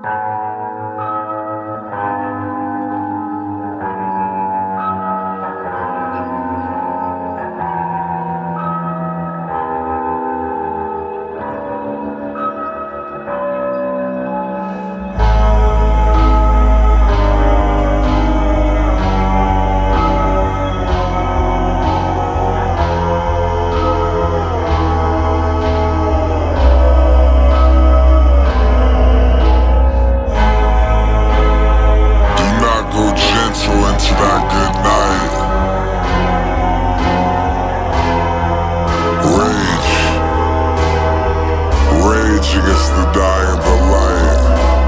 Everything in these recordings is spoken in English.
Against the dying, the light.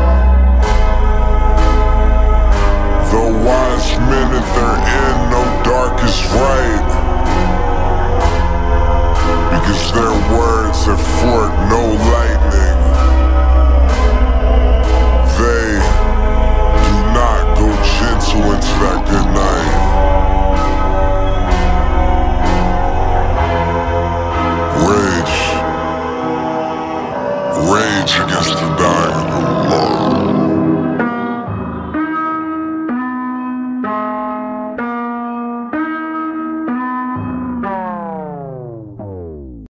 The wise men at their end know dark is right, because their words have forked no lightning. They do not go gentle into that good night. Rage against the